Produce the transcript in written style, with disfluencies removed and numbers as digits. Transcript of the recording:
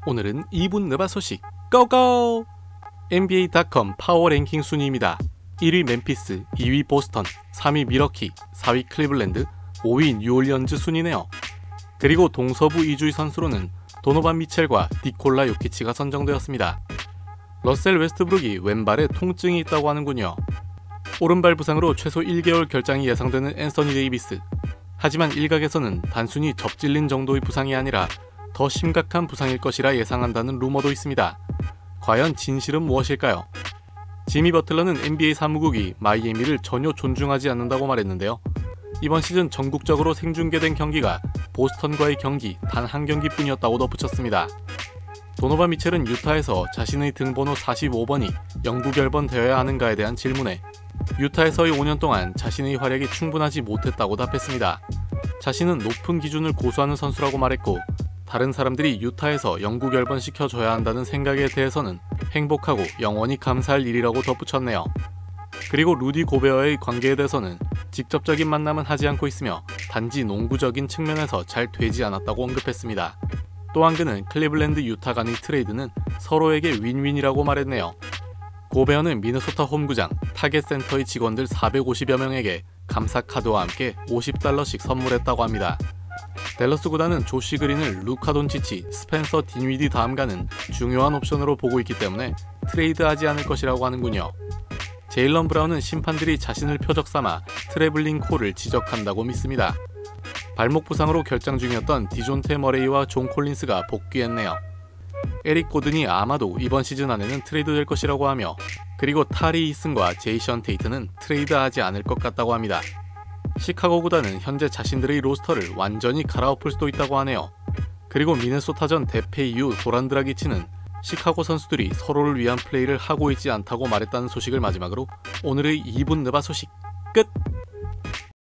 오늘은 2분 느바 소식 고고! NBA.com 파워 랭킹 순위입니다. 1위 멤피스, 2위 보스턴, 3위 미러키, 4위 클리블랜드, 5위 뉴올리언즈 순이네요. 그리고 동서부 2주의 선수로는 도노반 미첼과 니콜라 요키치가 선정되었습니다. 러셀 웨스트브룩이 왼발에 통증이 있다고 하는군요. 오른발 부상으로 최소 1개월 결장이 예상되는 앤서니 데이비스. 하지만 일각에서는 단순히 접질린 정도의 부상이 아니라 더 심각한 부상일 것이라 예상한다는 루머도 있습니다. 과연 진실은 무엇일까요? 지미 버틀러는 NBA 사무국이 마이애미를 전혀 존중하지 않는다고 말했는데요. 이번 시즌 전국적으로 생중계된 경기가 보스턴과의 경기 단 한 경기뿐이었다고 덧붙였습니다. 도노반 미첼은 유타에서 자신의 등번호 45번이 영구결번 되어야 하는가에 대한 질문에 유타에서의 5년 동안 자신의 활약이 충분하지 못했다고 답했습니다. 자신은 높은 기준을 고수하는 선수라고 말했고, 다른 사람들이 유타에서 영구결번 시켜줘야 한다는 생각에 대해서는 행복하고 영원히 감사할 일이라고 덧붙였네요. 그리고 루디 고베어의 관계에 대해서는 직접적인 만남은 하지 않고 있으며 단지 농구적인 측면에서 잘 되지 않았다고 언급했습니다. 또한 그는 클리블랜드 유타 간의 트레이드는 서로에게 윈윈이라고 말했네요. 고베어는 미네소타 홈구장 타겟 센터의 직원들 450여 명에게 감사 카드와 함께 $50씩 선물했다고 합니다. 댈러스 구단은 조시 그린을 루카 돈치치, 스펜서 디니위디 다음 가는 중요한 옵션으로 보고 있기 때문에 트레이드하지 않을 것이라고 하는군요. 제일런 브라운은 심판들이 자신을 표적 삼아 트래블링 콜을 지적한다고 믿습니다. 발목 부상으로 결장 중이었던 디존테 머레이와 존 콜린스가 복귀했네요. 에릭 고든이 아마도 이번 시즌 안에는 트레이드될 것이라고 하며, 그리고 타리 이슨과 제이션 테이트는 트레이드하지 않을 것 같다고 합니다. 시카고 구단은 현재 자신들의 로스터를 완전히 갈아엎을 수도 있다고 하네요. 그리고 미네소타전 대패 이후 도란 드라기치는 시카고 선수들이 서로를 위한 플레이를 하고 있지 않다고 말했다는 소식을 마지막으로 오늘의 2분 느바 소식 끝!